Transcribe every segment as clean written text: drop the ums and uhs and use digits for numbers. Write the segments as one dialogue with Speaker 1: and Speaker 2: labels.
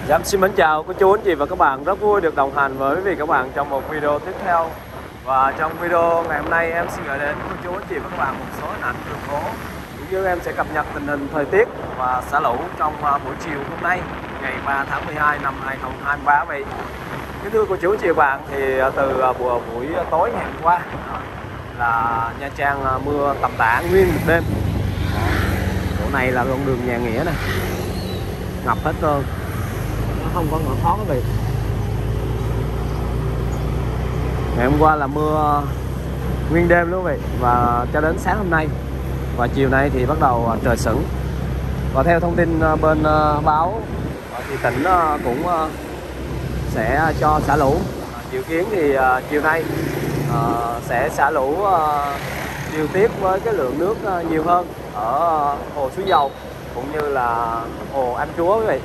Speaker 1: Dạ, xin mến chào cô chú anh chị và các bạn, rất vui được đồng hành với quý vị các bạn trong một video tiếp theo. Và trong video ngày hôm nay em xin gửi đến cô chú anh chị và các bạn một số hình ảnh đường phố, cũng như em sẽ cập nhật tình hình thời tiết và xả lũ trong buổi chiều hôm nay ngày 3 tháng 12 năm 2023 vậy. Kính thưa cô chú anh chị và bạn, thì từ buổi tối ngày hôm qua là Nha Trang mưa tầm tã nguyên một đêm. Chỗ này là con đường Nhà Nghĩa này, ngập hết trơn, nó không có ngõ khó quý vị. Ngày hôm qua là mưa nguyên đêm luôn quý vị, và cho đến sáng hôm nay và chiều nay thì bắt đầu trời sửng. Và theo thông tin bên báo thì tỉnh cũng sẽ cho xả lũ. Dự kiến thì chiều nay sẽ xả lũ điều tiết với cái lượng nước nhiều hơn ở hồ Suối Dầu cũng như là hồ Am Chúa quý vị.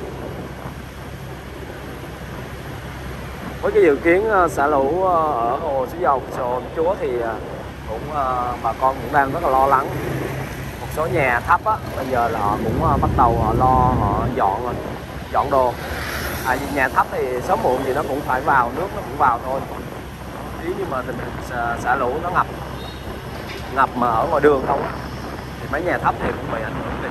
Speaker 1: Với cái dự kiến xả lũ ở hồ Suối Dầu, hồ Am Chúa thì cũng bà con cũng đang rất là lo lắng. Một số nhà thấp á, bây giờ là họ cũng bắt đầu họ lo, họ dọn đồ. Nhà thấp thì sớm muộn gì nó cũng phải vào, nước nó cũng vào thôi. Nếu như mà tình hình xả lũ nó ngập mà ở ngoài đường không thì mấy nhà thấp thì cũng bị ảnh hưởng.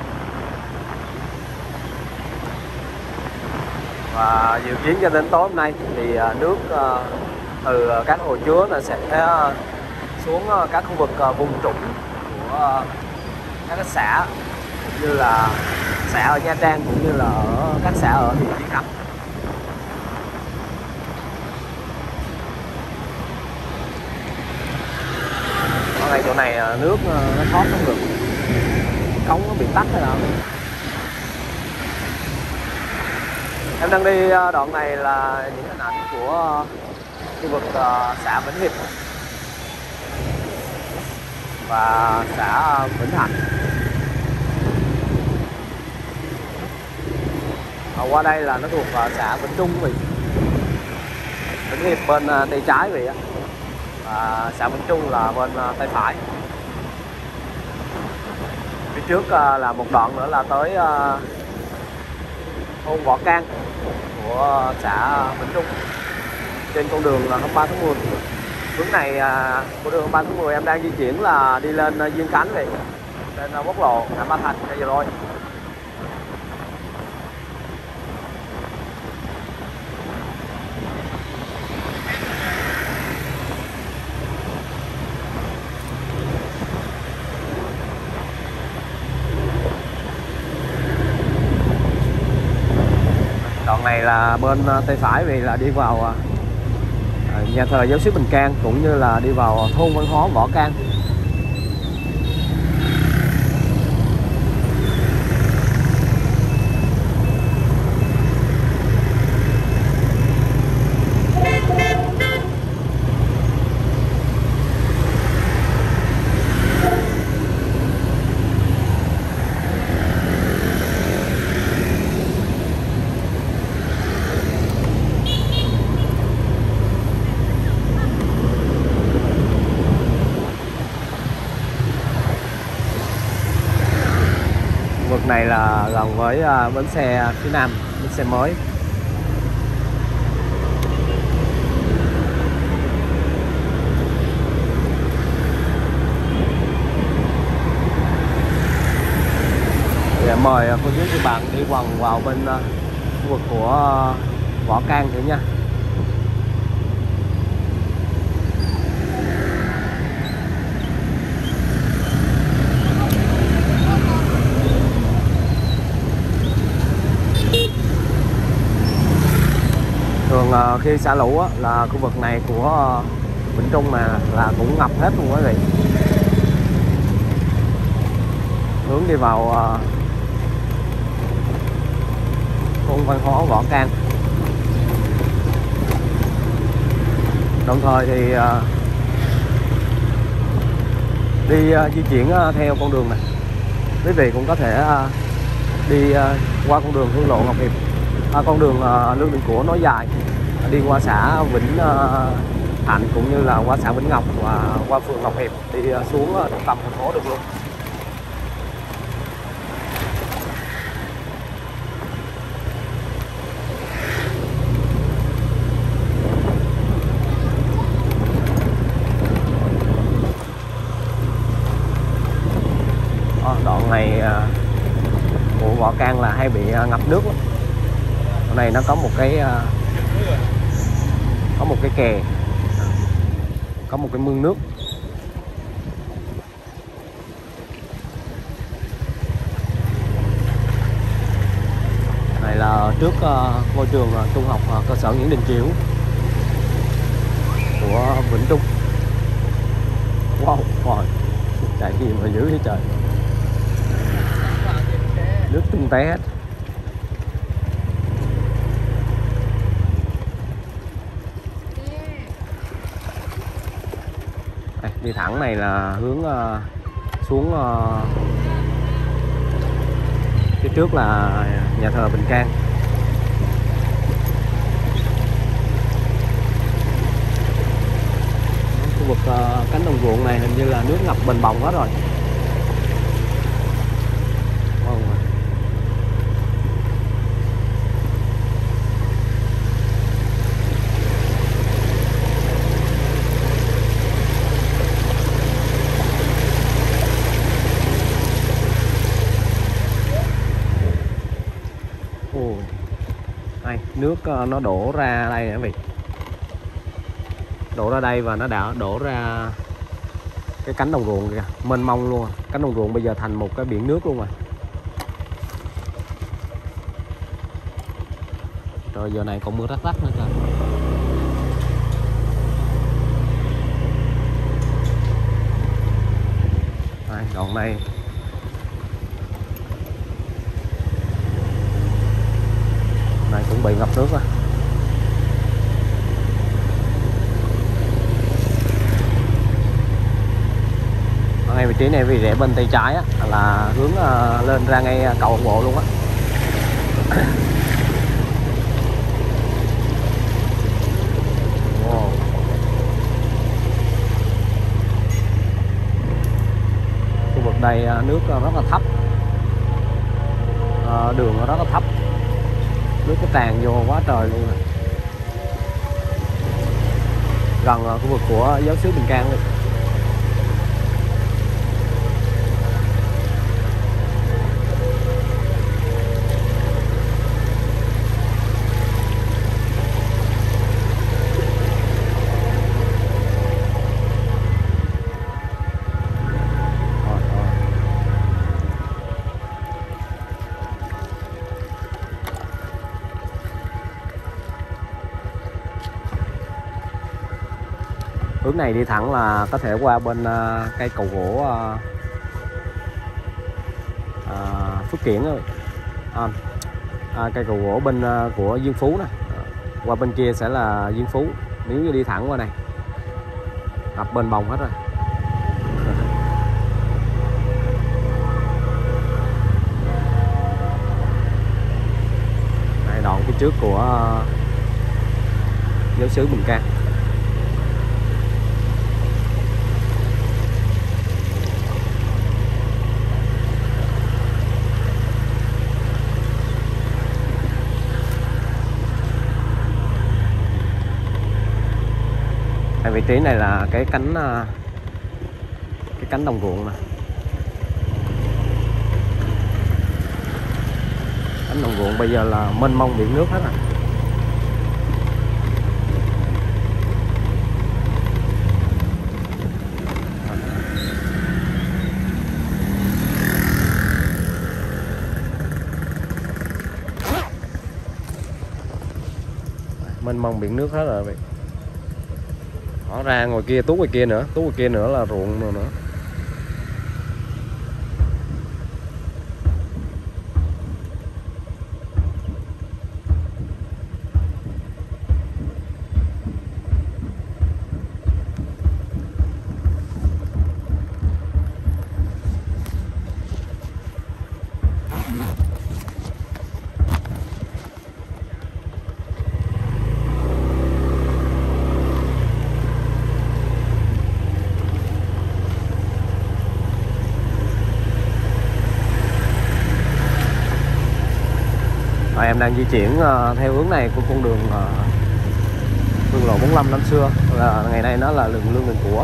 Speaker 1: Và dự kiến cho đến tối hôm nay thì nước từ các hồ chứa là sẽ xuống các khu vực vùng trũng của các cái xã, cũng như là xã ở Nha Trang cũng như là ở các xã ở huyện Tiến Khánh. Ở ngay chỗ này nước nó thoát không được, cống nó bị tắc hay nào. Em đang đi đoạn này là những hình ảnh của khu vực xã Vĩnh Hiệp và xã Vĩnh Thạnh. Qua đây là nó thuộc xã Vĩnh Trung vậy. Vĩnh Hiệp bên tay trái vậy á, và xã Vĩnh Trung là bên tay phải. Phía trước là một đoạn nữa là tới thôn Võ Can của xã Vĩnh Trung, trên con đường là 23 tháng 10. Hướng này của đường 23 tháng 10 em đang di chuyển là đi lên Diên Khánh vậy, trên quốc lộ Nam Ba Thành bây giờ rồi. Đoạn này là bên tay phải vì là đi vào nhà thờ Giáo xứ Bình Can, cũng như là đi vào thôn văn hóa Võ Can. Vực này là gần với bến xe phía Nam, bến xe mới. Để mời cô chú các bạn đi vòng vào bên khu vực của Võ Can thử nha. Thường khi xả lũ á, là khu vực này của Vĩnh Trung là cũng ngập hết luôn quý vị. Hướng đi vào thôn văn hóa Võ Can. Đồng thời thì đi di chuyển theo con đường này, quý vị cũng có thể đi qua con đường Hương Lộ Ngọc Hiệp, con đường Lương Định Của nối dài đi qua xã Vĩnh Thạnh cũng như là qua xã Vĩnh Ngọc và qua phường Ngọc Hiệp đi xuống trung tâm thành phố được luôn. Ngọ Cang là hay bị ngập nước lắm. Ở này nó có một cái kè, có một cái mương nước. Này là trước ngôi trường trung học cơ sở Nguyễn Đình Chiểu của Vĩnh Trung. Wow, wow, chạy gì mà dữ vậy trời. Nước tung té hết. Đây, đi thẳng này là hướng xuống phía trước là nhà thờ Bình Can. Khu vực cánh đồng ruộng này hình như là nước ngập bềnh bồng hết rồi. Nước nó đổ ra đây nè quý vị, đổ ra đây và nó đã đổ ra cái cánh đồng ruộng kìa, mênh mông luôn. Cánh đồng ruộng bây giờ thành một cái biển nước luôn rồi. Rồi giờ này còn mưa rắc rắc nữa kìa. Đây, đoạn này cũng bị ngập nước rồi. Ở ngay vị trí này vì rẽ bên tay trái á, là hướng lên ra ngay cầu Hồng Bộ luôn á. Wow. Khu vực đây nước rất là thấp, đường rất là thấp, nước cái tràn vô quá trời luôn nè. Gần khu vực của giáo xứ Bình Can luôn. Hướng này đi thẳng là có thể qua bên cây cầu gỗ Phước Kiển rồi. Cây cầu gỗ bên của Diên Phú nè. Qua bên kia sẽ là Diên Phú. Nếu như đi thẳng qua này ngập bên bồng hết rồi. Đây, đoạn phía trước của giáo xứ Bình Can. Vị trí này là cái cánh đồng ruộng nè. Cánh đồng ruộng bây giờ là mênh mông biển nước hết rồi. Mênh mông biển nước hết rồi vậy. Đó, ra ngoài kia, tuốt ngoài kia nữa, tuốt ngoài kia nữa là ruộng nữa. Em đang di chuyển theo hướng này của con đường Hương lộ 45 năm xưa, là ngày nay nó là đường Lương Đình Của.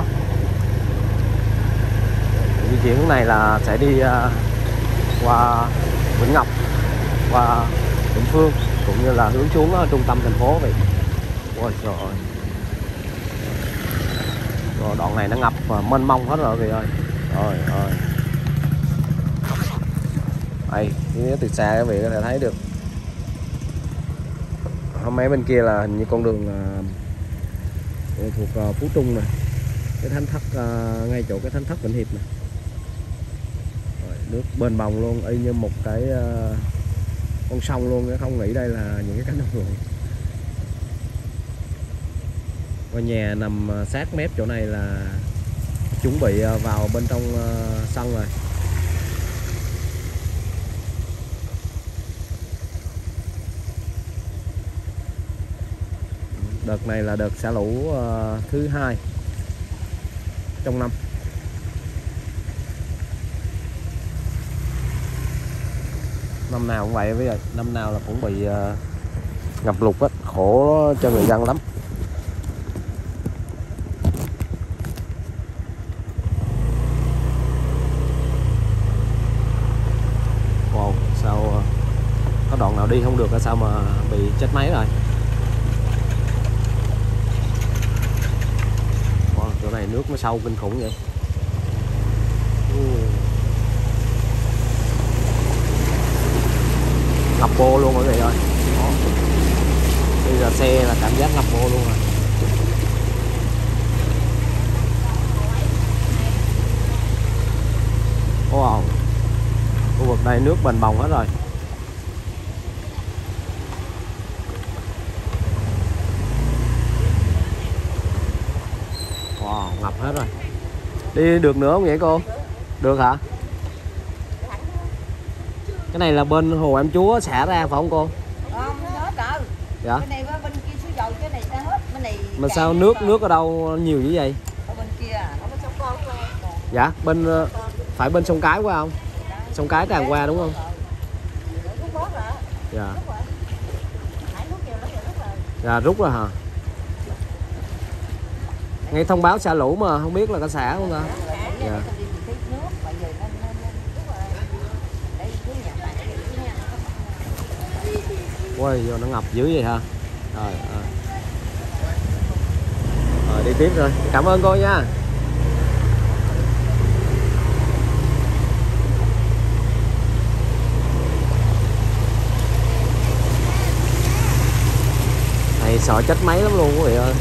Speaker 1: Di chuyển hướng này là sẽ đi qua Vĩnh Ngọc. qua Vĩnh Phương cũng như là hướng xuống trung tâm thành phố vậy. Ôi trời ơi. Rồi đoạn này nó ngập và mênh mông hết rồi vị ơi. Trời ơi. Đây, từ xa các vị có thể thấy được. Mấy bên kia là hình như con đường thuộc Phú Trung này, cái thánh thất ngay chỗ cái thánh thất Vĩnh Hiệp này. Rồi, nước bên bồng luôn, y như một cái con sông luôn, không nghĩ đây là những cái cánh đồng ruộng. Ngôi nhà nằm sát mép chỗ này là chuẩn bị vào bên trong sân rồi. Đợt này là đợt xả lũ thứ 2 trong năm. Năm nào cũng vậy bây giờ, năm nào là cũng bị ngập lụt á, khổ cho người dân lắm. Wow, sao có đoạn nào đi không được, sao mà bị chết máy rồi. Wow, chỗ này nước nó sâu kinh khủng vậy. Ngập bô luôn mọi người ơi. Bây giờ xe là cảm giác ngập bô luôn rồi. Wow, khu vực này nước bềnh bồng hết rồi. Wow, ngập hết rồi. Đi được nữa không vậy cô? Được hả? Cái này là bên hồ Em Chúa xả ra phải không cô?
Speaker 2: Không, hết rồi.
Speaker 1: Dạ.
Speaker 2: Cái này bên kia suối dầu, cái này ta hết. Bên này
Speaker 1: mà sao nước ở đâu nhiều như vậy?
Speaker 2: ở bên kia nó có sông con thôi.
Speaker 1: Dạ, bên phải bên sông Cái qua không? Sông Cái tràn qua đúng không? Dạ. Dạ, rút rồi hả? Nghe thông báo xả lũ mà không biết là có xả không ta? Dạ. Ôi, vô nó ngập dữ vậy hả? Rồi, rồi đi tiếp rồi. Cảm ơn cô nha. Này sợ chết máy lắm luôn quý vị ơi.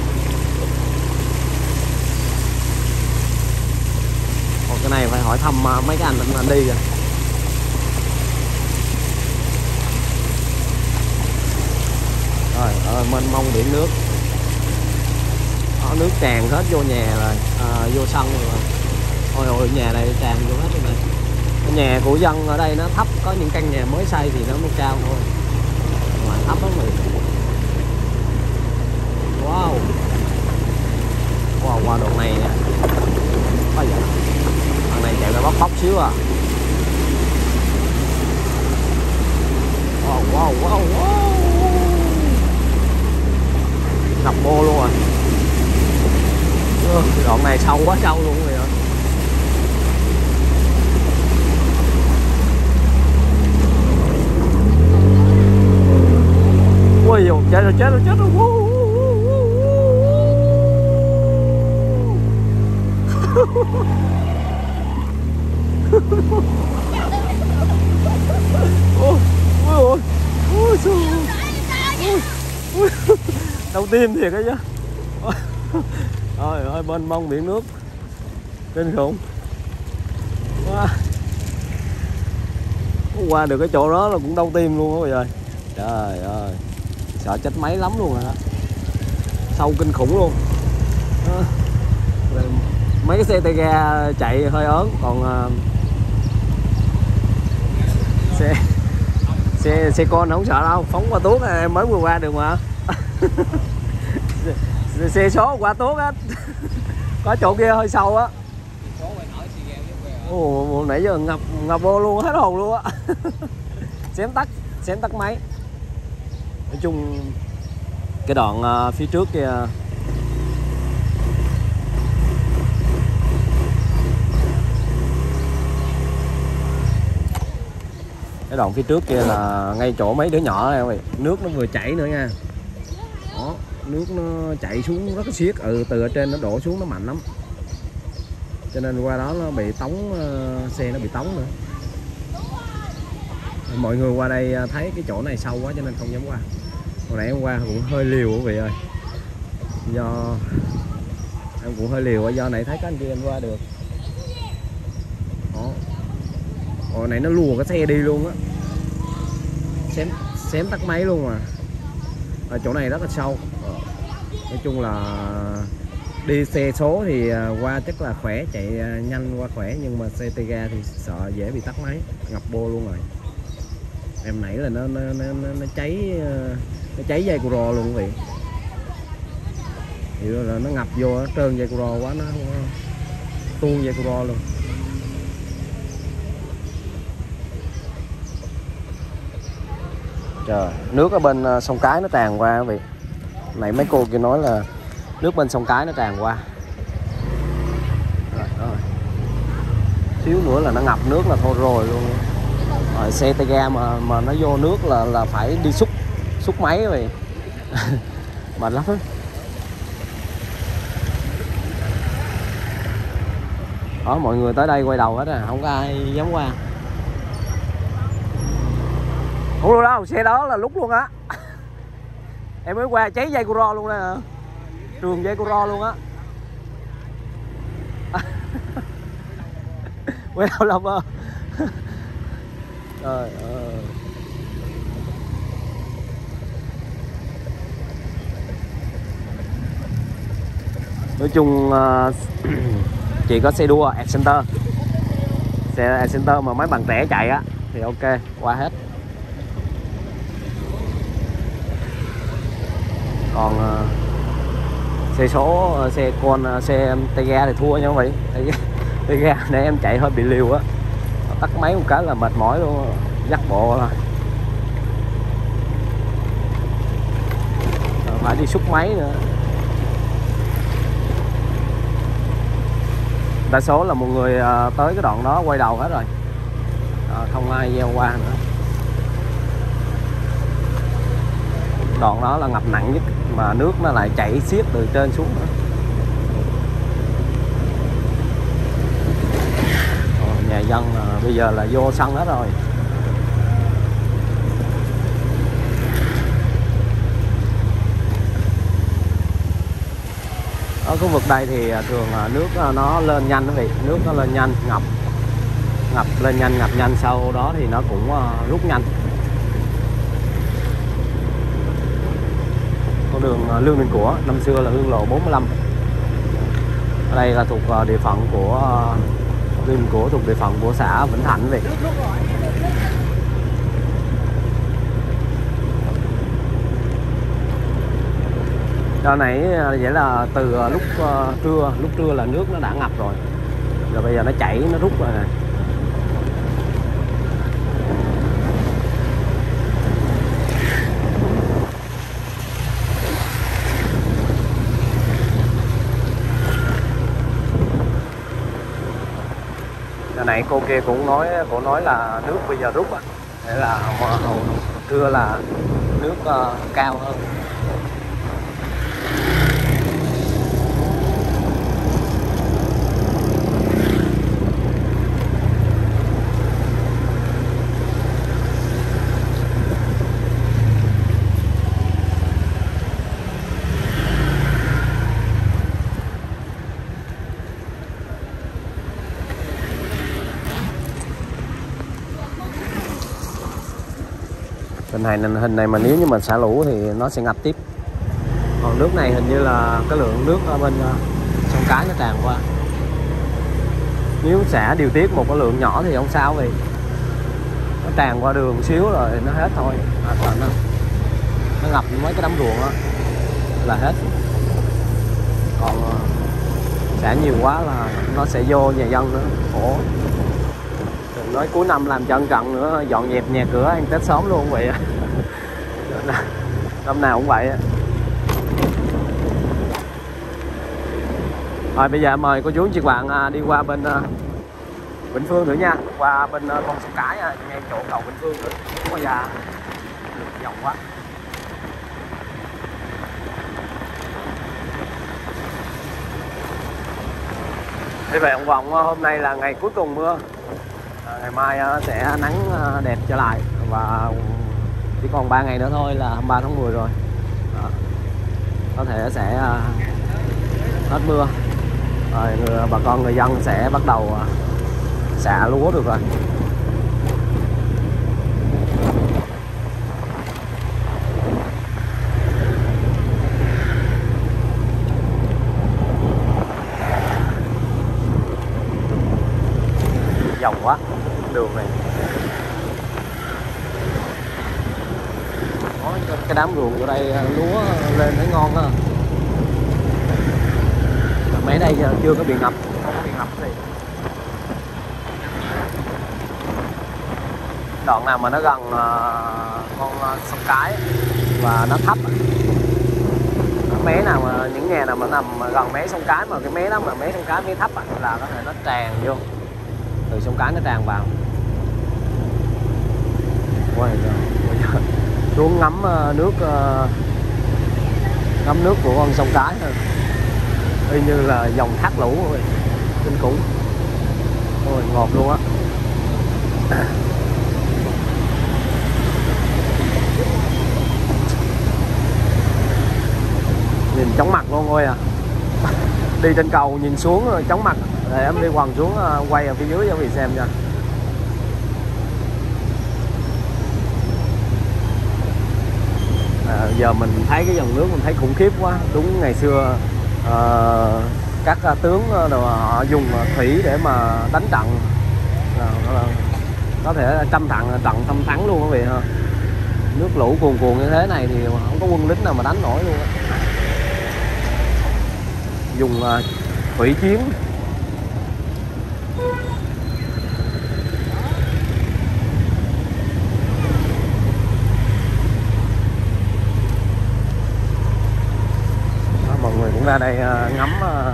Speaker 1: Còn cái này phải hỏi thăm mấy cái anh đi rồi. Rồi, mênh mông biển nước. Nước tràn hết vô nhà rồi, vô sân rồi. Ôi ôi, nhà này tràn vô hết rồi này. Cái nhà của dân ở đây nó thấp, có những căn nhà mới xây thì nó cao thôi. Ngoài thấp lắm rồi. Wow. Wow, qua đoạn này nè. Có vậy. Thằng này chạy ra bóc xíu à. Wow, wow, wow, wow. Ngập bô luôn rồi. Đoạn này sâu quá sâu luôn rồi. Ui dồi, chết rồi, chết rồi, chết rồi. Ôi, ôi, ôi, ôi. Đầu tiên thiệt ấy chứ. Trời ơi, bên mông biển nước kinh khủng. Qua được cái chỗ đó là cũng đau tim luôn á bây giờ. Trời ơi, sợ chết máy lắm luôn rồi đó. Sâu kinh khủng luôn. Mấy cái xe tay ga chạy hơi ớn, còn xe con không sợ đâu, phóng qua tuốt em mới vừa qua được mà. Xe số qua tuốt á. Có chỗ kia hơi sâu á. Ồ, nãy giờ ngập vô luôn, hết hồn luôn á. xém tắt máy. Nói chung cái đoạn phía trước kia Cái đoạn phía trước kia là ngay chỗ mấy đứa nhỏ này, ơi nước nó vừa chảy nữa nha. Đó, nước nó chảy xuống rất là xiết, từ ở trên nó đổ xuống nó mạnh lắm, cho nên qua đó nó bị tống, xe nó bị tống nữa. Mọi người qua đây thấy cái chỗ này sâu quá cho nên không dám qua. Hồi nãy em qua cũng hơi liều quý vị ơi, do em cũng hơi liều, do nãy thấy các anh kia anh qua được. Đó, hồi nãy nó lùa cái xe đi luôn á, xém tắt máy luôn mà. Ở chỗ này rất là sâu. Nói chung là đi xe số thì qua chắc là khỏe, chạy nhanh qua khỏe, nhưng mà xe tay ga thì sợ dễ bị tắt máy, ngập bô luôn rồi. Em nãy là nó cháy dây cu rò luôn quý vị. Thì là nó ngập vô, nó trơn dây cu rò quá, nó tuôn dây cu rò luôn. Trời, nước ở bên sông Cái nó tràn qua quý vị. Nãy mấy cô kia nói là nước bên sông Cái nó tràn qua. Rồi. Xíu nữa là nó ngập nước là thôi rồi luôn. Rồi, xe tay ga mà nó vô nước là phải đi xúc máy rồi. Mệt lắm. Đó, mọi người tới đây quay đầu hết à, không có ai dám qua. Không luôn đâu, xe đó là lúc luôn á. Em mới qua cháy dây cu ro luôn nè, trường dây cu ro luôn á. Quay đầu lòng ơi. Trời ơi. Nói chung chỉ có xe đua Excenter, xe Excenter mà mấy bạn trẻ chạy á thì ok, qua hết. Còn xe số, xe con, xe tay ga thì thua nha quý vị. Tay ga này em chạy hơi bị liều á, tắt máy một cái là mệt mỏi luôn, dắt bộ rồi. Phải đi xúc máy nữa. Đa số là một người tới cái đoạn đó quay đầu hết rồi, không ai gieo qua nữa. Đoạn đó là ngập nặng nhất, mà nước nó lại chảy xiết từ trên xuống nữa. Nhà dân bây giờ là vô sân hết rồi. Ở khu vực đây thì thường nước nó lên nhanh quý vị, nước nó lên nhanh, ngập lên nhanh, ngập nhanh, sau đó thì nó cũng rút nhanh. Con đường Lương Định Của, năm xưa là Hương Lộ 45. Ở đây là thuộc địa phận của Lương Định Của, thuộc địa phận của xã Vĩnh Thạnh vậy. Giờ nãy vậy là từ lúc trưa là nước nó đã ngập rồi. Rồi bây giờ nó chảy, nó rút rồi nè. Giờ nãy cô kia cũng nói là nước bây giờ rút á. Để là hồi trưa là nước cao hơn. Hình này mà nếu như mình xả lũ thì nó sẽ ngập tiếp. Còn nước này hình như là cái lượng nước ở bên sông Cái nó tràn qua. Nếu xả điều tiết một cái lượng nhỏ thì không sao, vì nó tràn qua đường xíu rồi nó hết thôi. Hoặc là nó ngập mấy cái đám ruộng đó là hết. Còn xả nhiều quá là nó sẽ vô nhà dân nữa, khổ. Đừng nói cuối năm làm chân trận nữa, dọn dẹp nhà cửa ăn Tết sớm luôn vậy. Năm nào cũng vậy. Rồi bây giờ mời cô chú chị bạn đi qua bên Vĩnh Phương nữa nha, qua bên con sông Cái ngay chỗ cầu Vĩnh Phương nữa. Ôi da, đường vòng quá. Thế vậy ông Vọng, hôm nay là ngày cuối cùng mưa, ngày mai sẽ nắng đẹp trở lại và chỉ còn 3 ngày nữa thôi là 23 tháng 10 rồi. Đó. Có thể sẽ hết mưa rồi, bà con người dân sẽ bắt đầu xạ lúa được rồi. Dòng quá đường này. Có cái đám ruộng ở đây lúa lên thấy ngon á. Mấy đây chưa có bị ngập, không có bị ngập gì. Đoạn nào mà nó gần con sông Cái và nó thấp, mé nào mà những nhà nào mà nằm gần mé sông Cái mà cái mé đó mà mé sông Cái mé thấp là có thể nó tràn vô, từ sông Cái nó tràn vào. Bây giờ xuống ngắm nước của con sông Cái thôi, y như là dòng thác lũ rồi, kinh khủng. Ôi ngọt luôn á. Nhìn chóng mặt luôn ôi à. Đi trên cầu nhìn xuống rồi chóng mặt. Để em đi quằn xuống quay ở phía dưới cho quý vị xem nha. Giờ mình thấy cái dòng nước mình thấy khủng khiếp quá. Đúng ngày xưa các tướng họ dùng thủy để mà đánh trận, có thể trận thăm thắng luôn quý vị ha. Nước lũ cuồn cuộn như thế này thì không có quân lính nào mà đánh nổi luôn á. Dùng thủy chiến. Mọi người cũng ra đây ngắm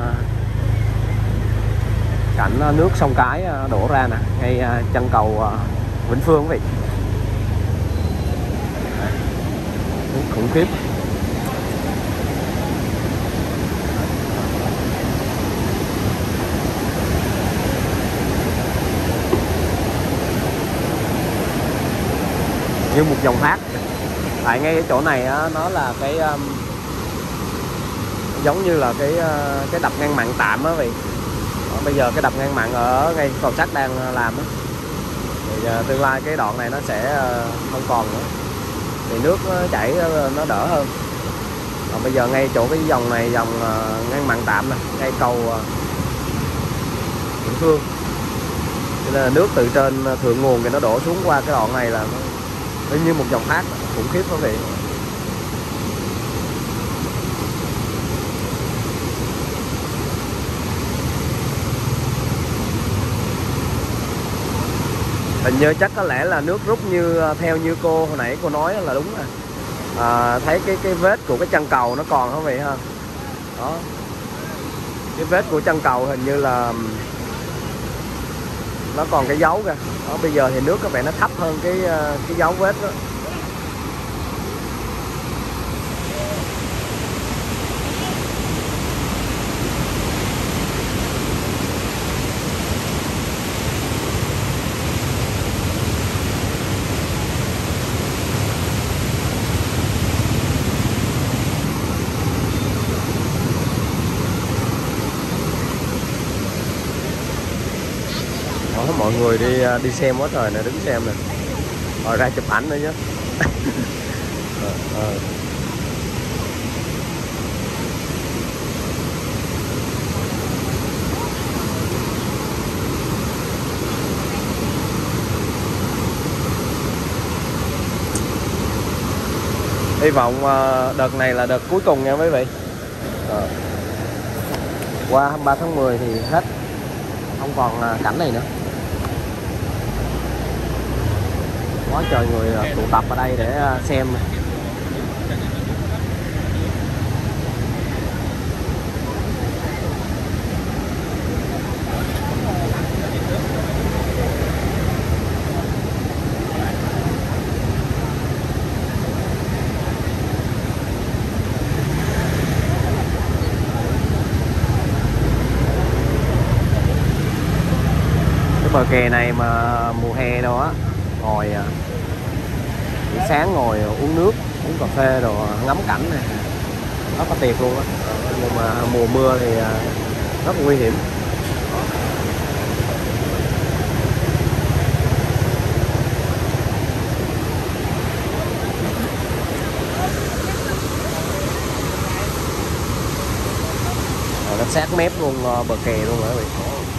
Speaker 1: cảnh nước sông Cái đổ ra nè, ngay chân cầu Vĩnh Phương quý vị. Nước khủng khiếp. Như một dòng thác. Tại ngay cái chỗ này nó là cái giống như là cái đập ngăn mặn tạm á vậy. Bây giờ cái đập ngăn mặn ở ngay cầu sắt đang làm á, thì tương lai cái đoạn này nó sẽ không còn nữa, thì nước nó chảy nó đỡ hơn. Còn bây giờ ngay chỗ cái dòng này, dòng ngăn mặn tạm nè, ngay cầu Vĩnh Phương, cho nên là nước từ trên thượng nguồn thì nó đổ xuống qua cái đoạn này là nó như một dòng thác khủng khiếp quý vị. Hình như chắc có lẽ là nước rút như theo như cô hồi nãy cô nói là đúng rồi. Thấy cái vết của cái chân cầu nó còn không vậy ha. Đó. Cái vết của chân cầu hình như là nó còn cái dấu kìa. Đó, bây giờ thì nước có vẻ nó thấp hơn cái dấu vết đó. Đó, mọi người đi xem quá trời nè, đứng xem nè, rồi ra chụp ảnh nữa chứ. Hy vọng đợt này là đợt cuối cùng nha quý vị. Qua 23 tháng 10 thì hết, không còn cảnh này nữa. Quá trời người tụ tập ở đây để xem. bờ kè này mà mùa hè đâu á, ngồi buổi sáng ngồi uống nước, uống cà phê rồi ngắm cảnh này rất là tuyệt luôn á. Nhưng mà mùa mưa thì rất là nguy hiểm. Nó sát mép luôn bờ kè luôn rồi quý vị.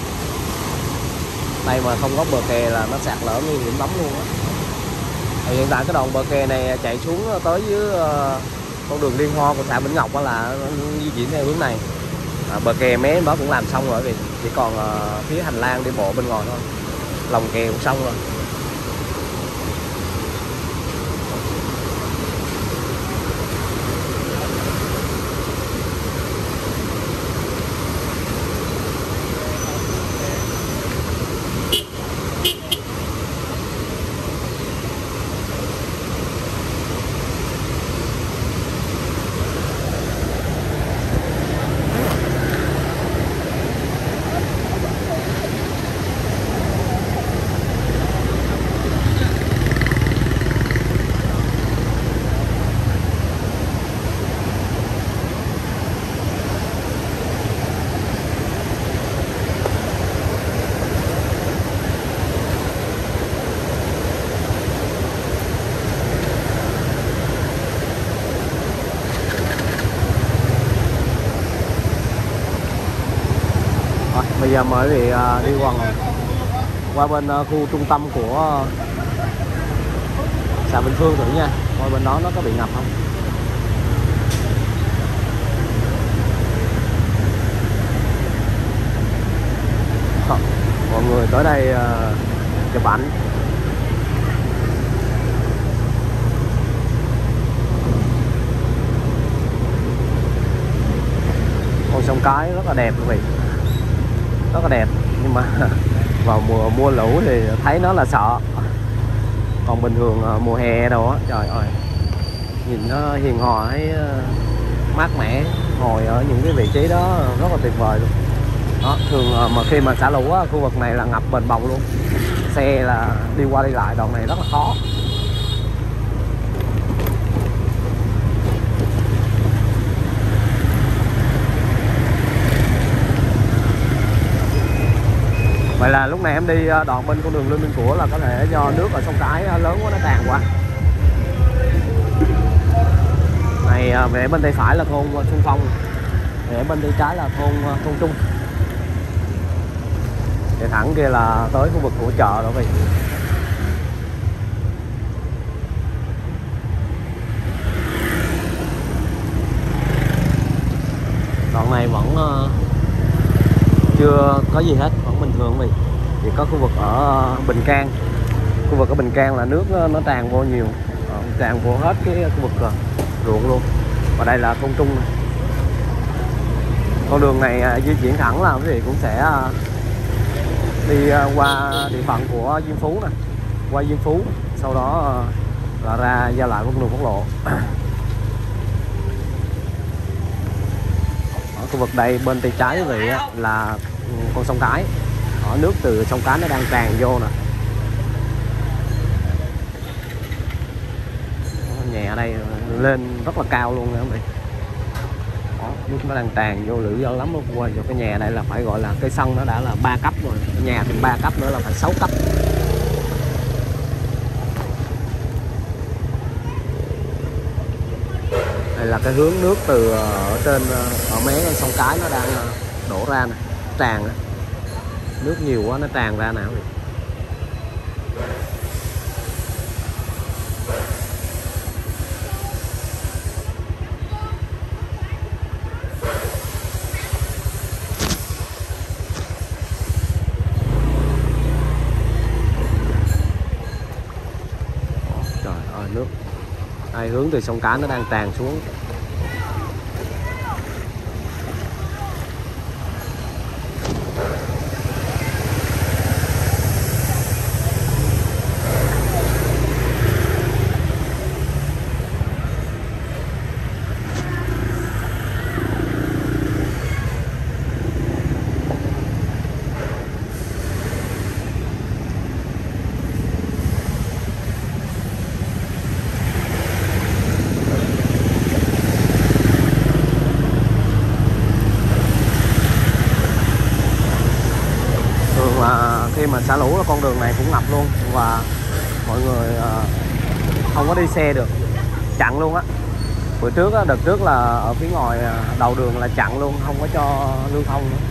Speaker 1: Đây mà không có bờ kè là nó sạt lở nguy hiểm lắm luôn á. Hiện tại cái đoạn bờ kè này chạy xuống tới dưới con đường liên hoa của xã Vĩnh Ngọc đó là di chuyển theo hướng này. Bờ kè mé đó cũng làm xong rồi, vì chỉ còn phía hành lang đi bộ bên ngoài thôi, lòng kè cũng xong rồi. Bây giờ mời quý vị đi qua bên khu trung tâm của xã Bình Phương thử nha, coi bên đó nó có bị ngập không. Mọi người tới đây chụp ảnh. Con sông Cái rất là đẹp quý vị, rất là đẹp, nhưng mà vào mùa lũ thì thấy nó là sợ. Còn bình thường mùa hè đâu á, trời ơi, nhìn nó hiền hòa, thấy mát mẻ, ngồi ở những cái vị trí đó rất là tuyệt vời luôn. Đó, thường mà khi mà xả lũ á, khu vực này là ngập bền bồng luôn, xe là đi qua đi lại đoạn này rất là khó. Vậy là lúc này em đi đoạn bên con đường Lương Minh Của là có thể do nước ở sông Cái lớn quá nó tràn qua. Này về bên tay phải là thôn Xuân Phong, về bên tay trái là thôn Trung. Để thẳng kia là tới khu vực của chợ đó vậy. Đoạn này vẫn chưa có gì hết, vẫn bình thường vậy. Chỉ có khu vực ở Bình Can, khu vực ở Bình Can là nước nó tràn vô nhiều, tràn vô hết cái khu vực ruộng luôn. Và đây là thôn Trung này. Con đường này di chuyển thẳng là quý vị cũng sẽ đi qua địa phận của Diêm Phú nè, qua Diêm Phú, sau đó là ra giao lại con đường quốc lộ. Ở khu vực đây bên tay trái quý vị là con sông Cái. Ở nước từ sông Cái nó đang tràn vô nè. Nhà ở đây lên rất là cao luôn nè quý vị. Nước nó đang tràn vô lữ do lắm, nó qua vô cái nhà này là phải gọi là cây sân, nó đã là 3 cấp rồi, cái nhà thì 3 cấp nữa là phải 6 cấp. Đây là cái hướng nước từ ở trên ở mé sông Cái nó đang đổ ra nè, tràn nè. Nước nhiều quá nó tràn ra nào. Trời ơi, nước đây hướng từ sông Cái nó đang tràn xuống. xả lũ là con đường này cũng ngập luôn, và mọi người không có đi xe được, chặn luôn á. Bữa trước á, đợt trước là ở phía ngoài đầu đường là chặn luôn, không có cho lưu thông nữa.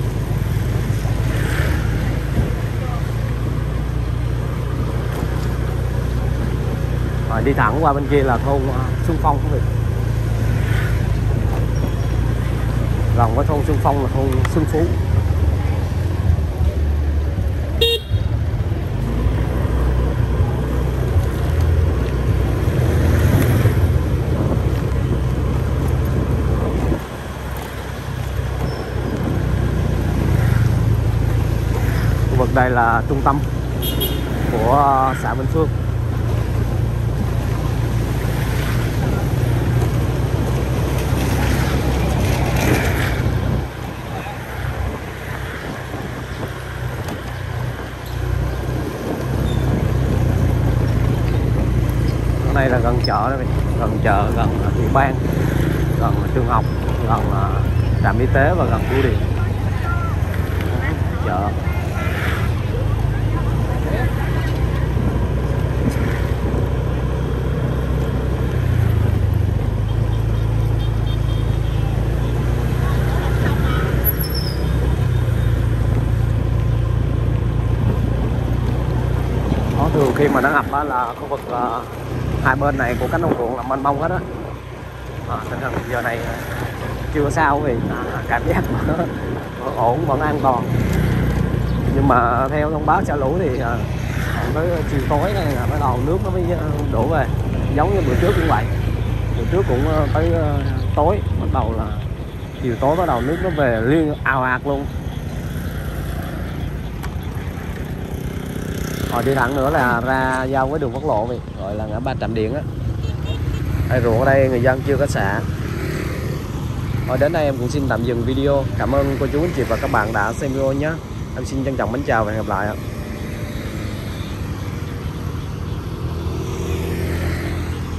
Speaker 1: Rồi đi thẳng qua bên kia là thôn Xuân Phong quý vị. Gần với thôn Xuân Phong là thôn Xuân Phú. Khu vực đây là trung tâm của xã Vĩnh Phương. Đây là gần chợ đó, gần chợ, gần ủy ban, gần trường học, gần trạm y tế và gần bưu điện. Chợ thường khi mà nó ngập á là khu vực hai bên này của cánh đồng ruộng là mênh mông hết á. Tình hình giờ này chưa sao vì cảm giác nó ổn, vẫn an toàn. Nhưng mà theo thông báo xả lũ thì tới chiều tối này là bắt đầu nước nó mới đổ về, giống như bữa trước cũng vậy. Bữa trước cũng tới tối bắt đầu là chiều tối bắt đầu nước nó về liên ào ạt luôn. Rồi đi thẳng nữa là ra giao với đường quốc lộ vậy, gọi là ngã ba Trạm Điện á. Đây, ruộng ở đây người dân chưa có xả. Rồi đến đây em cũng xin tạm dừng video. Cảm ơn cô chú anh chị và các bạn đã xem video nhé. Em xin trân trọng mến chào và hẹn gặp lại ạ.